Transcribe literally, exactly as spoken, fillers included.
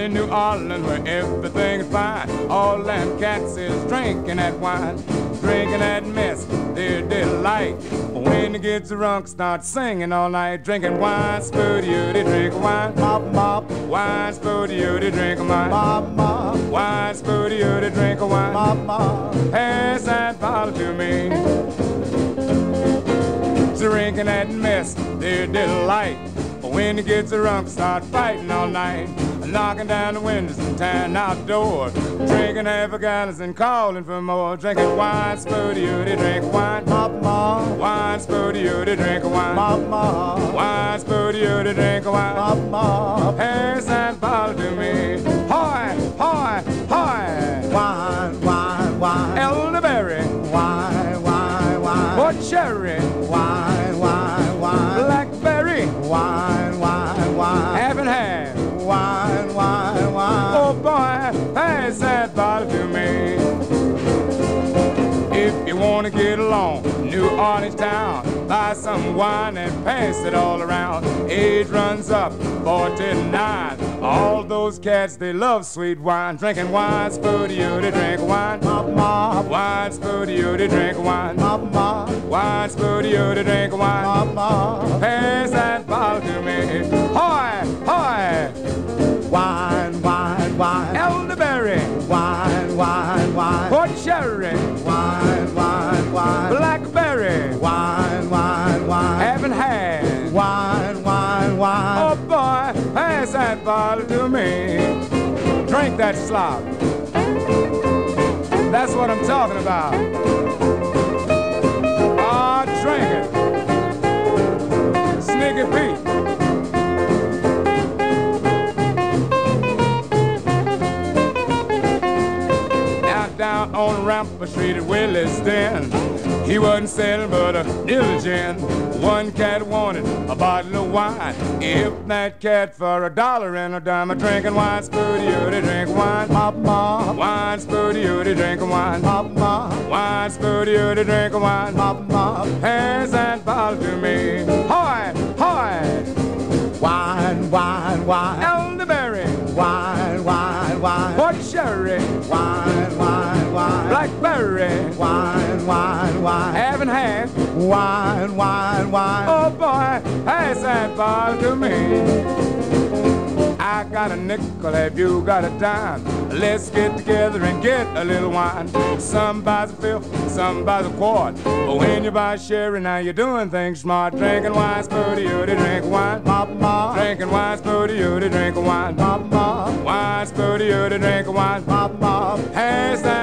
in New Orleans where everything is fine. All them cats is drinking that wine, drinking that mess, their delight. When they get drunk, start singing all night, drinking wine. Spo-Dee-O-Dee, drink wine. Mop, mop. Wine, Spo-Dee-O-Dee, drink wine. Mop, mop. Wine, Spo-Dee-O-Dee, drink wine. Mop, mop. Pass that bottle to me. Drinking that mess, their delight. When they get drunk, start fighting all night, knocking down the windows and tearing out doors, drinking half a gallons and calling for more, drinking wine. Spo-Dee-O-Dee, drink wine. Mop, mop. Wine, Spo-Dee-O-Dee, drink wine. Mop, mop. Wine, Spo-Dee-O-Dee, drink wine. Mop, mop. Pass that bottle to me. Hoy, hoy, hoy. Wine, wine, wine. Elderberry. Wine, wine, wine. Or cherry. Wine, wine, wine. Blackberry. Wine, wine, wine. Half and half. Wine, wine, wine. Oh boy, pass that bottle to me. If you want to get along, New Orleans town, buy some wine and pass it all around. Age runs up, forty-nine. All those cats, they love sweet wine. Drinking wine, Spo-Dee-O-Dee, drink wine. Mop, mop. Wine, Spo-Dee-O-Dee, drink wine. Mop, mop. Wine, Spo-Dee-O-Dee, drink wine. Mop, mop. Pass that bottle to me. Hoy, hoy. Wine, wine, wine. Elderberry. Wine, wine, wine. Or cherry. Wine, wine, wine. Blackberry. Wine, wine, wine. Half and half. Wine, wine, wine. Oh boy, pass that bottle to me. Drink that slop. That's what I'm talking about. Ah, drink it. Sneaky Pete. Down on Rampa Street at Willie's Den, he wasn't selling but a diligent. One cat wanted a bottle of wine. If that cat for a dollar and a dime, a drinking wine. Spo-Dee-O-Dee, drink wine. Mop, mop. Wine, Spo-Dee-O-Dee, drink wine. Mop, mop. Wine, Spo-Dee-O-Dee, drink wine. Mop, mop. Pass that bottle to me. Hoy, hoy. Wine, wine, wine. Elderberry. Wine, wine, wine. Or cherry. Wine, wine, wine. Blackberry. Wine, wine, wine. Half and half. Wine, wine, wine. Oh boy, pass that bottle to me. I got a nickel, have you got a dime? Let's get together and get a little wine. Some buys a fifth, some buys a quart. But when you buy sherry, now you're doing things smart. Drinking wine, Spo-Dee-O-Dee, drink wine. Mop, mop. Drinking wine, Spo-Dee-O-Dee, drink wine. Mop, mop. Wine, Spo-Dee-O-Dee, drink wine. Mop, mop. Pass that